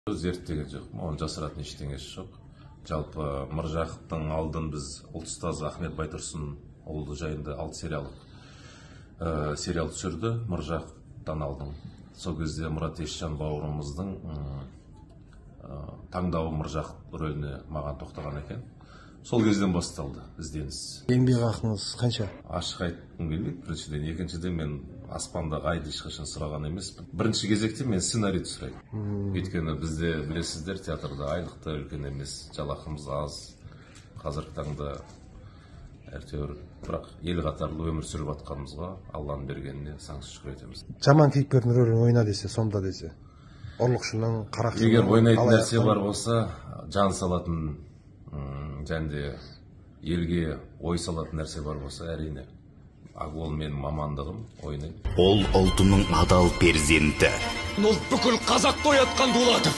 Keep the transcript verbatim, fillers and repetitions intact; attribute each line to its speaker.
Speaker 1: Зерттеген жоқ, оны жасыратын ештеңесі жоқ. Жалпы Мыржақыптың алдын біз ұлт ұстазы Ахмет Байтұрсын ұлы жайында алты сериялық ә, сериал түсірді. Мыржақыптан алдын. Сол кезде Мұрат Есжан бауырымыздың ә, таңдауы Мыржақып рөліне маған тоқтаған екен. Сол кезден басталды ізденіс.
Speaker 2: Еңбек ақыңыз қанша?
Speaker 1: Ашық айтқым келмейді, біріншіден. Екіншіден мен аспандағы айды ешқашан сұраған емеспін. Бірінші кезекте мен сценарийді сұраймын. Өйткені бізде білесіздер, театрда айлықты үлкен емес, жалақымыз аз. Қазіргі таңда әйтеуір, бірақ ел қатарлы өмір сүріп жатқанымызға Алланың бергеніне сансыз шүкір етеміз.
Speaker 2: Жаман кейіпкердің рөлін ойна десе, сомда десе, ұрлықшының, қарақшының.
Speaker 1: Егер ойнайтын нәрсе бар болса, жан салатын, және елге ой салатын нәрсе бар болса, әрине. Ол менің мамандығым, ойнайды.
Speaker 3: Ол ұлтының адал перзенті.
Speaker 4: Ол бүкіл қазақты оятқан Дулатов.